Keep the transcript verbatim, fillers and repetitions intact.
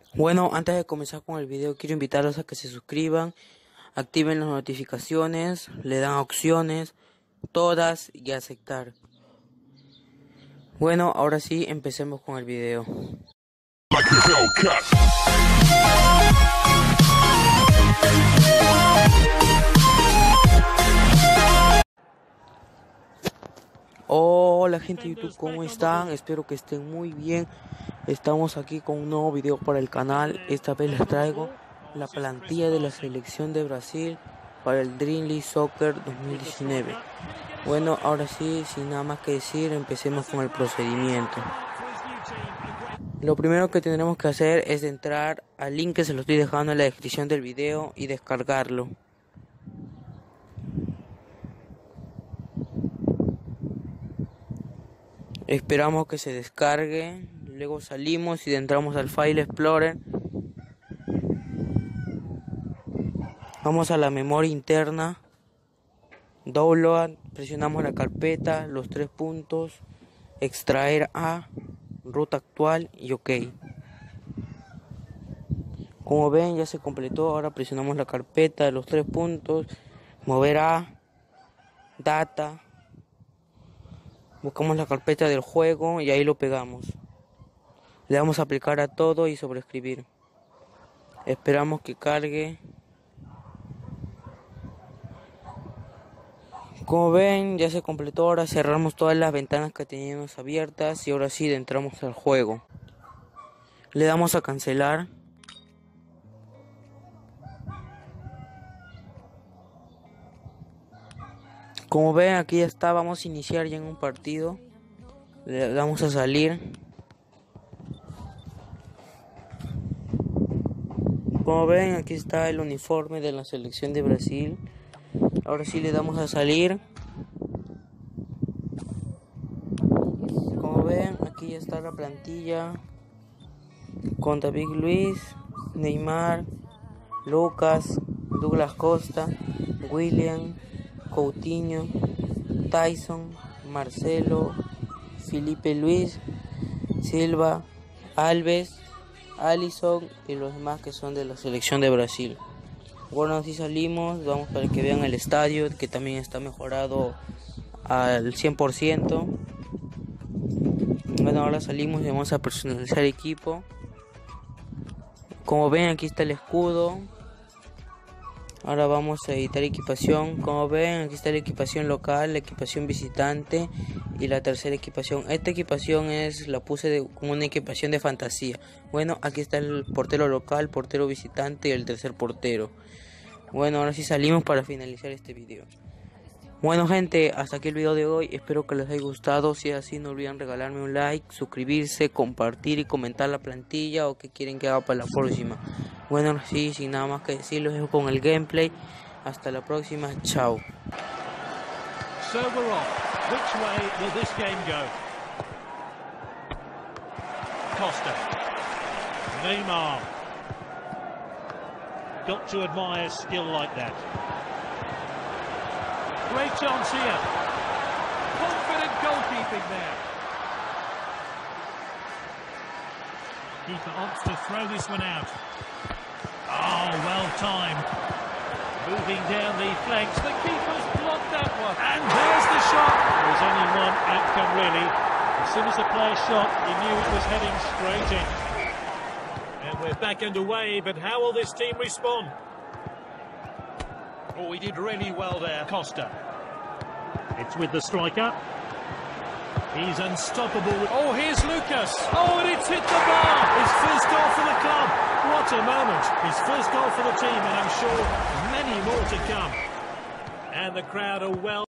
Bueno, antes de comenzar con el video, quiero invitarlos a que se suscriban, activen las notificaciones, le dan opciones, todas y aceptar. Bueno, ahora sí, empecemos con el video. Hola gente de YouTube, ¿cómo están? Espero que estén muy bien. Estamos aquí con un nuevo video para el canal. Esta vez les traigo la plantilla de la selección de Brasil para el Dream League Soccer dos mil diecinueve. Bueno, ahora sí, sin nada más que decir, empecemos con el procedimiento. Lo primero que tendremos que hacer es entrar al link que se lo estoy dejando en la descripción del video y descargarlo. Esperamos que se descargue, luego salimos y entramos al File Explorer. Vamos a la memoria interna, Download, presionamos la carpeta, los tres puntos, extraer a, ruta actual y OK. Como ven, ya se completó. Ahora presionamos la carpeta, los tres puntos, mover a, data. Buscamos la carpeta del juego y ahí lo pegamos. Le damos a aplicar a todo y sobreescribir. Esperamos que cargue. Como ven, ya se completó. Ahora cerramos todas las ventanas que teníamos abiertas y ahora sí entramos al juego. Le damos a cancelar. Como ven, aquí ya está, vamos a iniciar ya en un partido. Le damos a salir. Como ven, aquí está el uniforme de la selección de Brasil. Ahora sí le damos a salir. Como ven, aquí ya está la plantilla con David Luiz, Neymar, Lucas, Douglas Costa, William, Coutinho, Tyson, Marcelo, Felipe Luis, Silva, Alves, Alisson y los demás que son de la selección de Brasil. Bueno, así salimos, vamos para que vean el estadio, que también está mejorado al cien por ciento. Bueno, ahora salimos y vamos a personalizar equipo. Como ven, aquí está el escudo. Ahora vamos a editar equipación. Como ven, aquí está la equipación local, la equipación visitante y la tercera equipación. Esta equipación es la puse de, como una equipación de fantasía. Bueno, aquí está el portero local, portero visitante y el tercer portero. Bueno, ahora sí salimos para finalizar este video. Bueno gente, hasta aquí el video de hoy. Espero que les haya gustado. Si es así, no olviden regalarme un like, suscribirse, compartir y comentar la plantilla o qué quieren que haga para la próxima. Bueno, sí, sin nada más que decir, los dejo con el gameplay. Hasta la próxima, chao. So we're off. Which way will this game go? Costa. Neymar. Got to admire skill like that. Great chance here. Confident goalkeeping there. Keeper opts to throw this one out. Oh, well timed. Moving down the flanks. The keeper's blocked that one. And there's the shot. There's only one outcome, really. As soon as the player shot, he knew it was heading straight in. And we're back underway, but how will this team respond? Oh, he did really well there. Costa. It's with the striker. He's unstoppable. Oh, here's Lucas. Oh, and it's hit the bar. His first goal for the club. What a moment. His first goal for the team, and I'm sure many more to come. And the crowd are well.